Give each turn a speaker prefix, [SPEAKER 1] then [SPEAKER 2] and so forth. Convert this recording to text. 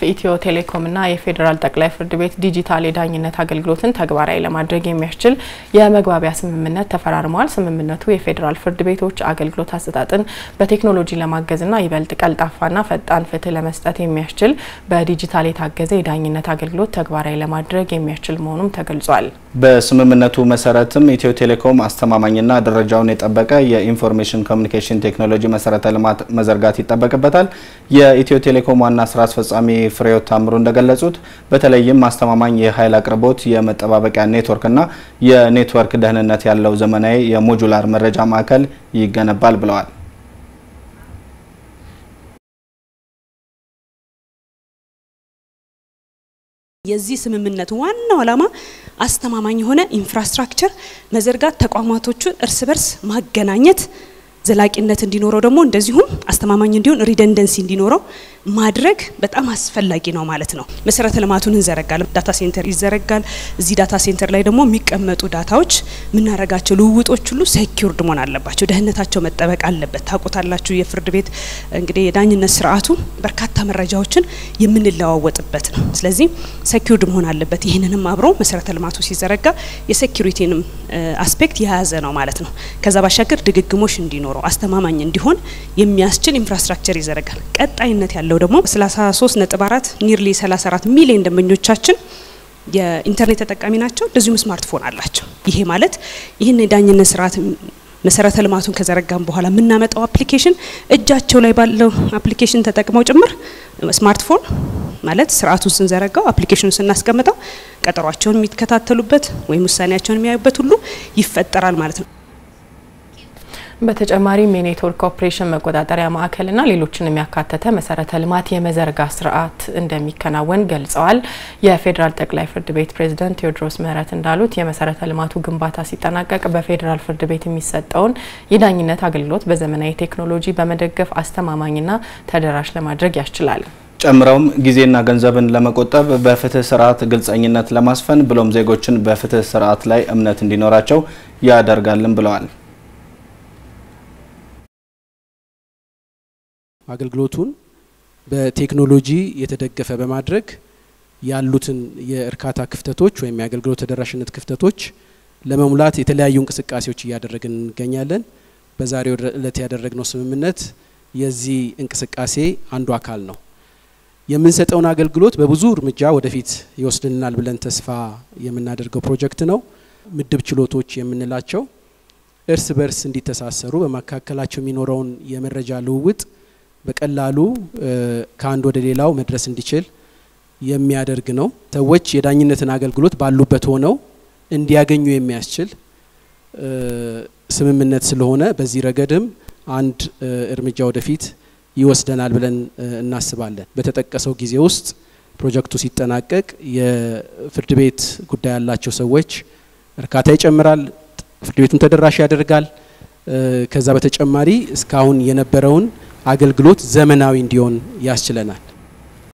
[SPEAKER 1] ኢትዮ ቴሌኮም እና የፌደራል ጠቅላይ ፍርድ ቤት ዲጂታል የዳኝነት አገልግሎትን ተግባራዊ ለማድረግ የሚያስችል የመግባቢያ ስምምነት ተፈራርመዋል። ስምምነቱ የፌደራል ፍርድ ቤቶች አገልግሎት አሰጣጥን በቴክኖሎጂ ለማገዝና ይበልጥ ቀልጣፋና ፈጣን ፍትህ ለመስጠት የሚያስችል በዲጂታል የታገዘ የዳኝነት አገልግሎት ተግባራዊ ለማድረግ የሚያስችል መሆኑም ተገልጿል።
[SPEAKER 2] በስምምነቱ መሰረትም ኢትዮ ቴሌኮም አስተማማኝና ደረጃውን የጠበቀ የኢንፎርሜሽን ኮሚኒኬሽን ቴክኖሎጂ መሰረተ ልማት መዘርጋት ይጠበቅበታል። የኢትዮ ቴሌኮም ዋና ስራ አስፈጻሚ ፍሬህይወት ታምሩ እንደገለጹት በተለይም አስተማማኝ የኃይል አቅርቦት የመጠባበቂያ ኔትወርክና የኔትወርክ ደህንነት ያለው ዘመናዊ የሞጁላር መረጃ ማዕከል ይገነባል ብለዋል።
[SPEAKER 3] የዚህ ስምምነት ዋናው ዓላማ አስተማማኝ የሆነ ኢንፍራስትራክቸር መዘርጋት፣ ተቋማቶቹን እርስ በርስ ማገናኘት፣ ዘላቂነት እንዲኖረው ደግሞ እንደዚሁም አስተማማኝ እንዲሆን ሪደንደንሲ እንዲኖረው ማድረግ በጣም አስፈላጊ ነው ማለት ነው። መሰረተ ልማቱን እንዘረጋለን፣ ዳታ ሴንተር ይዘረጋል። እዚህ ዳታ ሴንተር ላይ ደግሞ የሚቀመጡ ዳታዎች ምናረጋቸው ልውውጦች ሁሉ ሴኩርድ መሆን አለባቸው፣ ደህንነታቸው መጠበቅ አለበት። ታውቁታላችሁ የፍርድ ቤት እንግዲህ የዳኝነት ስርዓቱ በርካታ መረጃዎችን የምንለዋወጥበት ነው። ስለዚህ ሴኩርድ መሆን አለበት። ይሄንንም አብሮ መሰረተ ልማቱ ሲዘረጋ የሴኩሪቲንም አስፔክት የያዘ ነው ማለት ነው። ከዛ ባሻገር ድግግሞሽ እንዲኖረው አስተማማኝ እንዲሆን የሚያስችል ኢንፍራስትራክቸር ይዘረጋል። ቀጣይነት ያለው ደግሞ 33.4 ኒርሊ 34 ሚሊዮን ደንበኞቻችን የኢንተርኔት ተጠቃሚ ናቸው። እንደዚሁም ስማርትፎን አላቸው። ይሄ ማለት ይሄን የዳኝነት ስርዓት መሰረተ ልማቱን ከዘረጋም በኋላ ምናመጣው አፕሊኬሽን እጃቸው ላይ ባለው አፕሊኬሽን ተጠቅመው ጭምር ስማርትፎን ማለት ስርዓቱን ስንዘረጋው አፕሊኬሽኑን ስናስቀምጠው ቀጠሯቸውን የሚከታተሉበት ወይም ውሳኔያቸውን የሚያዩበት ሁሉ ይፈጠራል ማለት ነው።
[SPEAKER 1] በተጨማሪም የኔትወርክ ኦፕሬሽን መቆጣጠሪያ ማዕከልና ሌሎችን የሚያካተተ መሰረተ ልማት የመዘርጋት ስርዓት እንደሚከናወን ገልጸዋል። የፌደራል ጠቅላይ ፍርድ ቤት ፕሬዝዳንት ቴዎድሮስ ምህረት እንዳሉት የመሰረተ ልማቱ ግንባታ ሲጠናቀቅ በፌደራል ፍርድ ቤት የሚሰጠውን የዳኝነት አገልግሎት በዘመናዊ ቴክኖሎጂ በመደገፍ አስተማማኝና ተደራሽ ለማድረግ ያስችላል።
[SPEAKER 2] ጨምረውም ጊዜና ገንዘብን ለመቆጠብ በፍትህ ስርዓት ግልጸኝነት ለማስፈን ብሎም ዜጎችን በፍትህ ስርዓት ላይ እምነት እንዲኖራቸው ያደርጋልን ብለዋል።
[SPEAKER 4] አገልግሎቱን በቴክኖሎጂ የተደገፈ በማድረግ ያሉትን የእርካታ ክፍተቶች ወይም የአገልግሎት ተደራሽነት ክፍተቶች ለመሙላት የተለያዩ እንቅስቃሴዎች እያደረግን እንገኛለን። በዛሬው ዕለት ያደረግነው ስምምነት የዚህ እንቅስቃሴ አንዱ አካል ነው። የምንሰጠውን አገልግሎት በብዙ እርምጃ ወደፊት ይወስድናል ብለን ተስፋ የምናደርገው ፕሮጀክት ነው። ምድብ ችሎቶች የምንላቸው እርስ በርስ እንዲተሳሰሩ በመካከላቸው የሚኖረውን የመረጃ ልውውጥ በቀላሉ ከአንድ ወደ ሌላው መድረስ እንዲችል የሚያደርግ ነው። ሰዎች የዳኝነትን አገልግሎት ባሉበት ሆነው እንዲያገኙ የሚያስችል ስምምነት ስለሆነ በዚህ ረገድም አንድ እርምጃ ወደፊት ይወስደናል ብለን እናስባለን። በተጠቀሰው ጊዜ ውስጥ ፕሮጀክቱ ሲጠናቀቅ የፍርድ ቤት ጉዳይ ያላቸው ሰዎች እርካታ ይጨምራል፣ ፍርድ ቤቱን ተደራሽ ያደርጋል። ከዛ በተጨማሪ እስካሁን የነበረውን አገልግሎት ዘመናዊ እንዲሆን ያስችለናል።